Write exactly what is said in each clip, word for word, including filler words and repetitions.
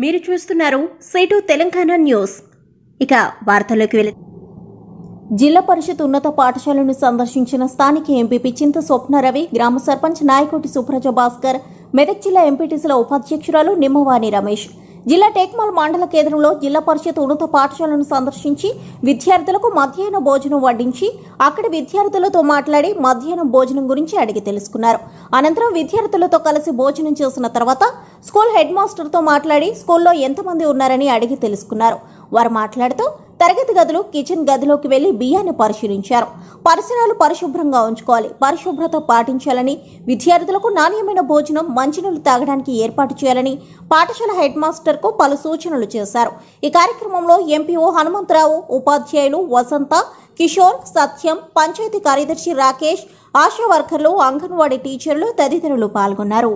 మీరు చూస్తున్నారు సేటు తెలంగాణ న్యూస్. ఇక వార్తల్లోకి వెళితే జిల్లా పరిషత్ ఉన్నత పాఠశాలను సందర్శించిన స్థానిక ఎంపీపీ చింత స్వప్న రవి, గ్రామ సర్పంచ్ నాయకోటి సుప్రజ భాస్కర్, మెదక్ జిల్లా ఎంపీటీసీల ఉపాధ్యక్షురాలు నిమ్మవాణి రమేష్ జిల్లా టేక్మాల్ మండల కేంద్రంలో జిల్లా పరిషత్ ఉన్నత పాఠశాలను సందర్శించి విద్యార్థులకు మధ్యాహ్న భోజనం వడ్డించి అక్కడి విద్యార్థులతో మాట్లాడి మధ్యాహ్నం భోజనం గురించి అడిగి తెలుసుకున్నారు. అనంతరం విద్యార్థులతో కలిసి భోజనం చేసిన తర్వాత స్కూల్ హెడ్ మాస్టర్తో మాట్లాడి స్కూల్లో ఎంతమంది ఉన్నారని అడిగి తెలుసుకున్నారు. వారు మాట్లాడుతూ తరగతి గదులు, కిచెన్ గదిలోకి వెళ్లి బియ్యాన్ని పరిశీలించారు. పరిసరాలు పరిశుభ్రంగా ఉంచుకోవాలి, పరిశుభ్రత పాటించాలని, విద్యార్థులకు నాణ్యమైన భోజనం, మంచినీళ్లు తాగడానికి ఏర్పాటు చేయాలని పాఠశాల హెడ్ మాస్టర్ కు పలు సూచనలు చేశారు. ఈ కార్యక్రమంలో ఎంపీఓ హనుమంతరావు, ఉపాధ్యాయులు వసంత, కిషోర్, సత్యం, పంచాయతీ కార్యదర్శి రాకేష్, ఆశా వర్కర్లు, అంగన్వాడీ టీచర్లు తదితరులు పాల్గొన్నారు.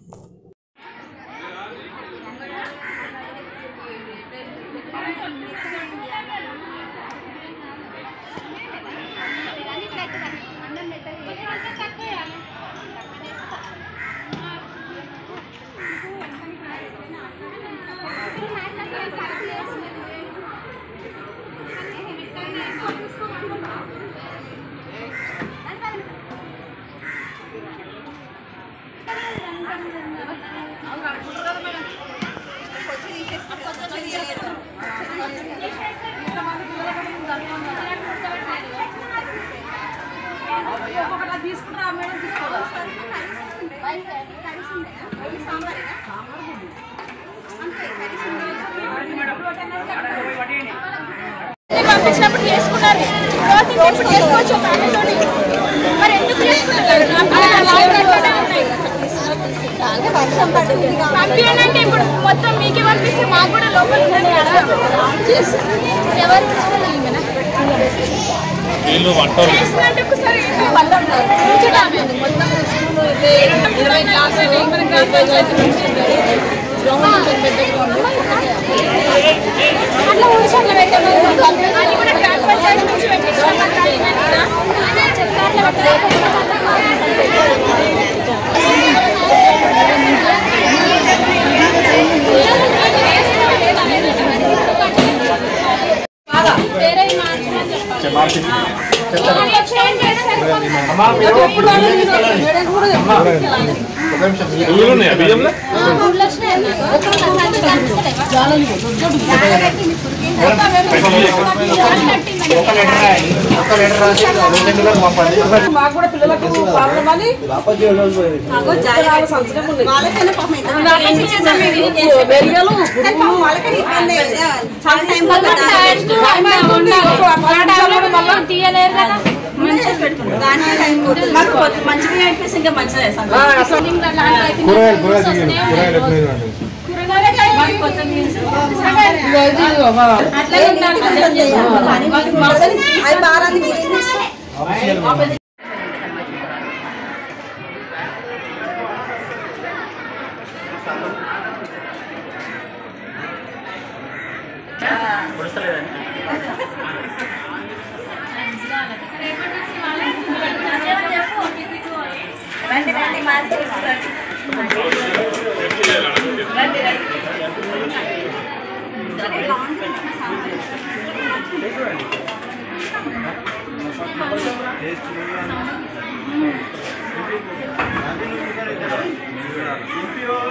పంపించినప్పుడు చేసుకున్నారు, ఇప్పుడు చేసుకోవచ్చు. మరి ఎందుకు చేసుకుంటారు? పంపించండి. ఇప్పుడు మొత్తం మీకే పంపిస్తే మాకు కూడా లోపలికి ఎవరు అట్లా ఊరిసి అట్లా పెట్టాము. అది కూడా గ్రామ పంచాయతీ నుంచి పెట్టించారు. మాకు కూడా పిల్లలకు ప్రాబ్లం అని మంచిగా అనిపిస్తే ఇంకా మంచిగా Thank you.